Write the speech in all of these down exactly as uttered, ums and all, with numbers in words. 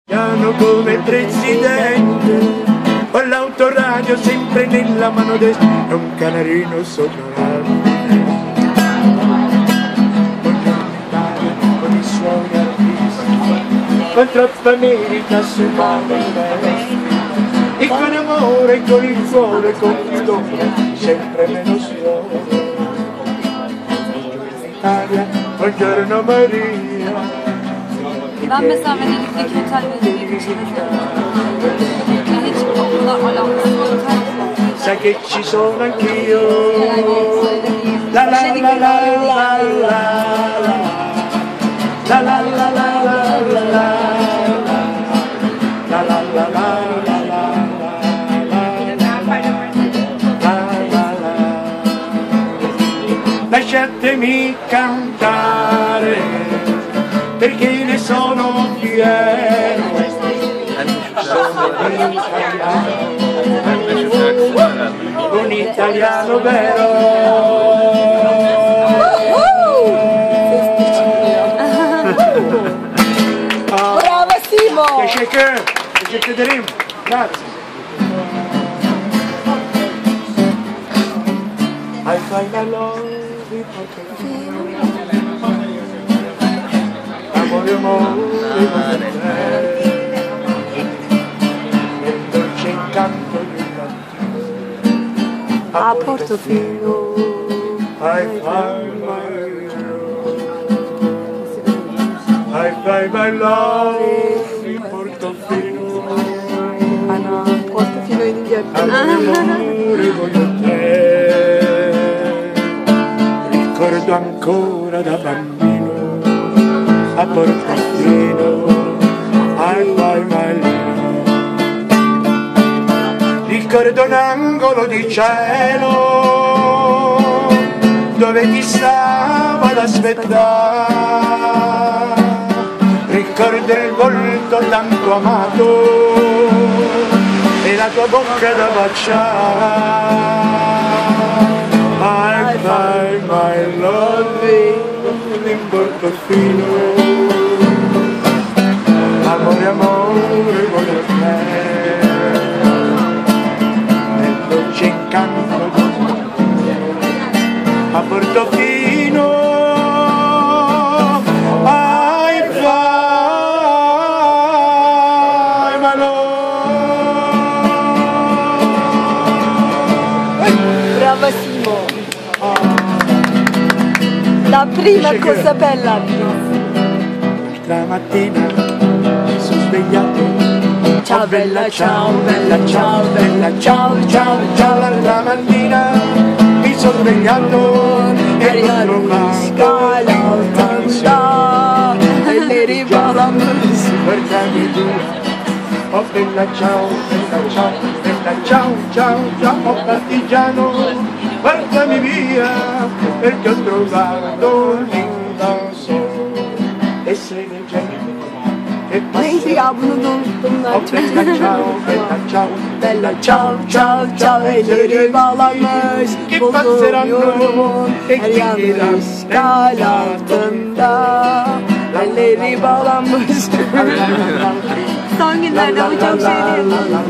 Piano come presidente, con l'autoradio sempre nella mano destra e un canarino sopra l'altro. Con i suoi artisti, con troppa America sul mondo e con amore, con il cuore, con il dono, sempre meno solo. Italia, buongiorno Maria. Ben mesela Venedik'teki otelleri geçirdim. Hiç o kadar alakası otel. Sai che ci sono anch'io. La la la la la la la la la la la la la la la la la. Lasciatemi cantare perché ne sono fiero, sono un italiano, un italiano vero. Bravo Simo! Teşekkür, teşekkür ederim. Grazie. I find I love you. Amore, amore, nel dolce incanto del mattino A Portofino. I find my love, I find my love in Portofino. Ah no, Portofino in India. Amore, voglio te, ricordo ancora da bambino a Portofino, I find my love. Ricordo un angolo di cielo dove ti stavo ad aspettare. Ricordo il volto tanto amato e la tua bocca da baciare. I find my love in Portofino. Amore, amore, voglio te, nel dolce incanto a Portofino. I find my love. Brava Simo! La prima cosa bella. Stamattina mi sono svegliato. Ciao bella, ciao bella, ciao bella, ciao ciao ciao. La mattina mi sono svegliato e non trovato scala e le ribalamos. Guardami tu, oh bella ciao, bella ciao, bella ciao, ciao, ciao, oh partigiano, guardami via, perché ho trovato l'indanzo. E sei leggendo che Neydi ya bunu da unuttum oh ben. bella ciao, bella ciao, Bella ciao ciao ciao elleri bağlanmış bulunuyorum her yanı skal altında elleri bağlanmış. Son günlerde bu çok şey değil.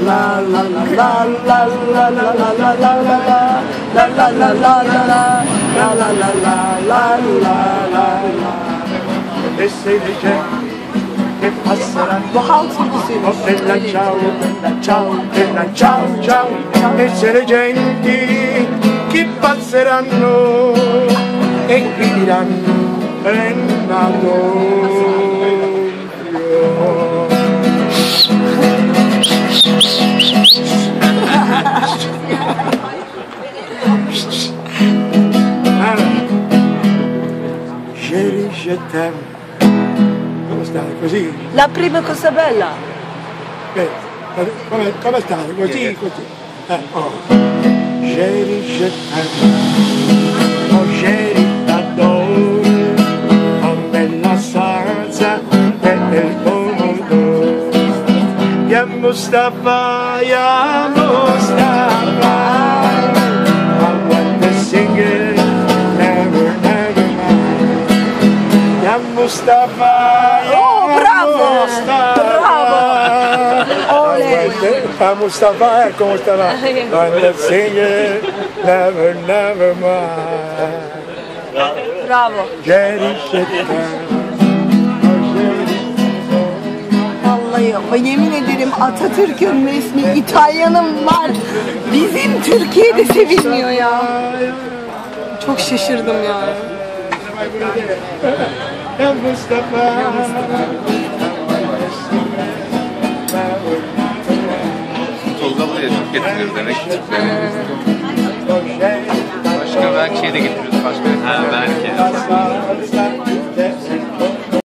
e sei leggendo che passeranno. Bu halk türküsü. Oh bella ciao, bella ciao, bella ciao, ciao, e se le genti che passeranno e qui diranno è nato io. Chérie, je t'aime. Come stai? Così? La prima cosa bella. Eh, come, come stai? Così, così. Eh, oh. Chérie, je t'aime. Oh chérie, t'adore. Oh bella salsa e il pomodoro. Ya Mustafa, ya Mustafa. I want to sing it, never, never mind. Ya Mustafa, ya Oh, bravo! Mustafa. Bravo! Ah, Mustafa, ¿cómo estará? I'm singing, never, never mind. Bravo. Jerry Shepherd. Vallahi ama yemin ederim Atatürk'ün resmi İtalyan'ım var. Bizim Türkiye'de sevilmiyor ya. Çok şaşırdım yani. Ya Mustafa. Tolga buraya çok getiriyor demek ki Türkleri. Başka belki şey de getiriyoruz. Başka ha, belki.